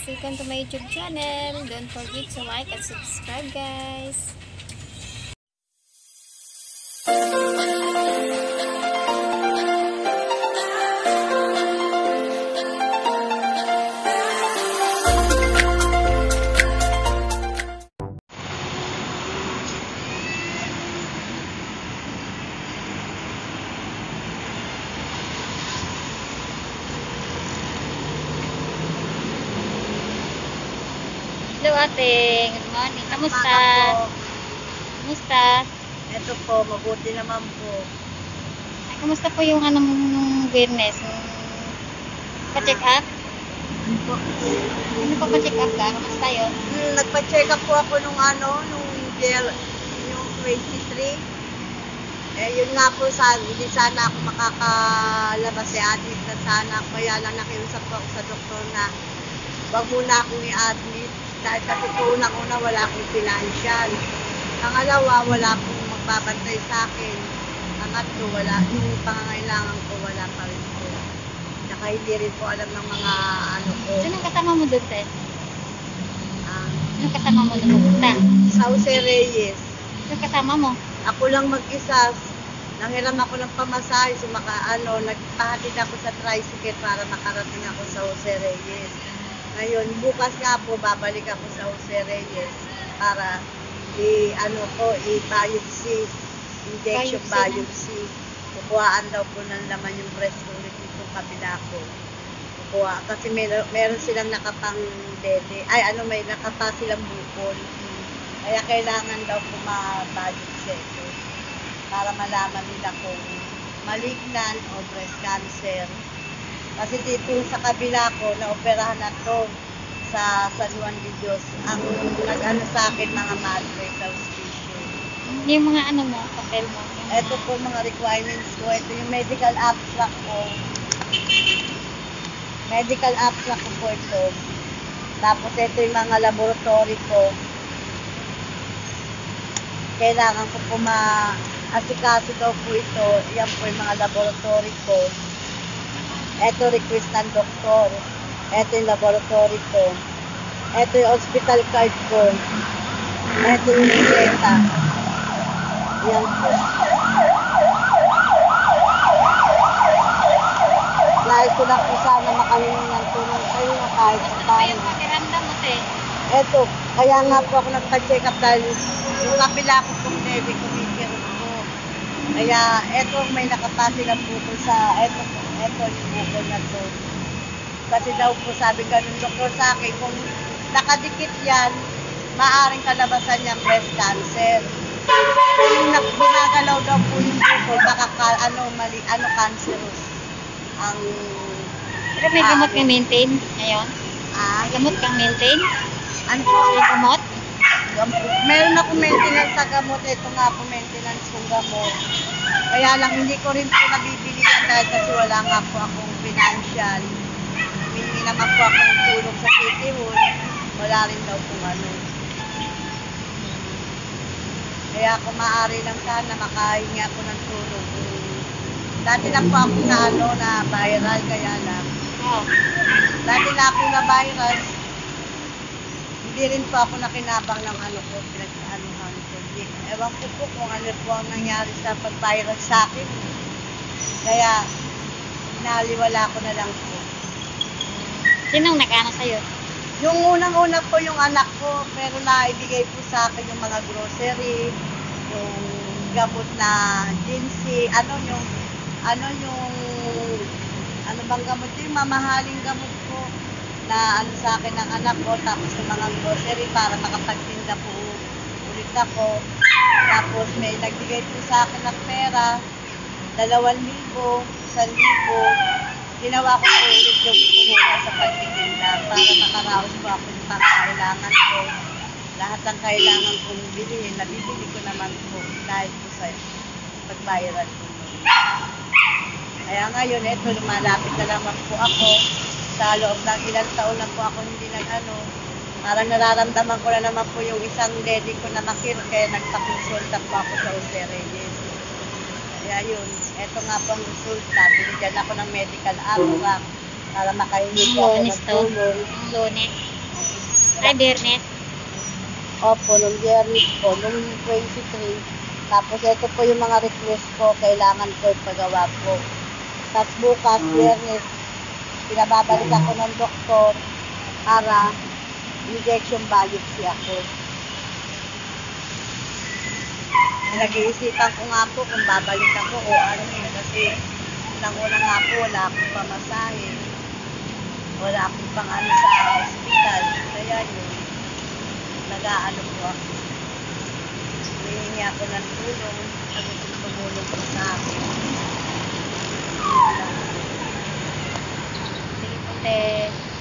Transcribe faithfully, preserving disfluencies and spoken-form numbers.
Welcome to my YouTube channel. Don't forget to like and subscribe, guys. Hello ate, good morning. Kamusta? Kamusta? Ito po, mabuti naman po. Ay, kamusta po yung ano nung Biyernes? Pa-check up? Ano po? Ano pa pa-check up ka? Kamusta yun? Hmm, nagpa-check up po ako nung ano, nung gel, yung twenty-three. Eh, yun nga po, sa, hindi sana ako makakalabas si admit na sana. Kaya lang nakiusap po ako sa doktor na wag muna akong i-admit. Dahil kasi po unang-una wala akong financial. Pangalawa, wala pong magbabantay sa akin. Pangatlo, wala, yung pangangailangan ko wala pa rin po. Saka hindi rin po alam ng mga ano ko. Sino kasama mo doon, te? Ah, Sino kasama mo doon pupunta? sa Jose Reyes. Sino kasama mo? Ako lang mag-isa. Nanghiram ako ng pamasahe. Sumaka, ano, nagpahatid ako sa tricycle para makarating ako sa Jose Reyes. Ngayon, bukas nga po, babalik ako sa Jose Reyes para i-ano ko, i-biopsy, injection Biopsy biopsy. Kukuhaan daw po ng laman yung breast ko ulit itong kabila ko. Kukuha, kasi may, meron silang nakapang dede, ay ano, may nakapa silang bukol. Kaya kailangan daw po ma-biopsy ito para malaman nila kung malignant o breast cancer. Kasi dito sa kabila ko, na-operahan na to sa San Juan de Dios. Ang nag-ano sa akin, mga madre sa hospicio. Yung mga ano mo, papel mo. Yung Ito mga- po mga requirements ko. Ito yung medical abstract ko. Medical abstract ko po ito. Tapos ito yung mga laboratory ko. Kailangan ko po ma-asikaso daw po ito. Yan po yung mga laboratory ko. Ito request ng doktor. Ito yung laboratory ko. Ito yung hospital card ko. Ito yung reseta. Yan po. Dahil ko lang po sana makahingi ng tulong kayo kahit Ano sa ba paano. yung pakiramdam mo, te? Ito, kaya nga po ako nagpa-check up dahil yung kabila ko pong dede kumikirot po. Kaya eto may nakapati ng bukol sa eto po. Ito yung bukol na to. Kasi daw po sabi ganun doktor sa akin, kung nakadikit yan, maaring kalabasan niyang breast cancer. Kung gumagalaw daw po yung bukol, baka ka, ano, mali, ano, cancerous. Ang, Pero may gamot kang maintain ngayon? ah, May gamot kang maintain? ano po, May gamot? Gam- meron ako maintenance sa gamot. Ito nga po maintenance kong gamot. Kaya lang hindi ko rin po nabibili yan dahil kasi wala nga po akong financial. Hindi naman po ako ng tulong sa City Hall. Wala rin daw po ano. Kaya kung maaari lang sana makahingi ako ng tulong. Dati na po ako na ano na viral kaya lang. Oo. Dati na ako na viral. Hindi rin po ako nakinabang ng ano ko, pinag-anuhan ko. Hindi. Ewan ko po kung ano po ang nangyari sa pag-viral sa akin. Kaya, naliwala ko na lang po. Sinong nag-ano sa'yo? Yung unang-una po yung anak ko, pero naibigay po sa akin yung mga grocery, yung gamot na ginseng, ano yung, ano yung, ano bang gamot yung mamahaling gamot ko na ano sa akin ng anak ko, tapos yung mga grocery para makapagtinda po ulit ako. Tapos may nagbigay po sa akin ng pera, dalawang libo, isang libo. Ginawa ko po ulit yung puhunan sa pagtitinda para makaraos po ako ng pangkailangan ko. Lahat ng kailangan kong bilhin, nabibili ko naman po dahil po sa pag-viral po. Kaya ngayon, eto, lumalapit na naman po ako. Sa loob ng ilang taon na po ako hindi nag-ano. Parang nararamdaman ko na naman po yung isang dede ko na makirot, kaya nagpakonsulta po ako sa Jose Reyes. Kaya yun, eto nga po ang resulta. Binigyan ako ng medical abstract para makahingi po ako Lunes ng to. tulong. Lunes. Ay, Biyernes. Opo, nung biyernes po, nung twenty-three. Tapos ito po yung mga request ko, kailangan ko ipagawa po. Tapos bukas, biyernes, pinababalik ako ng doktor para injection biopsy ako. Nag-iisipan ko nga po kung babalik ako o ano eh, kasi unang-una nga po, wala akong pamasahe. Wala akong pang ano sa hospital. Kaya yun, nag-aano po ako. Hihingi ako ng tulong, ano kung tumulong po sa akin. Yun lang. Sige po, te.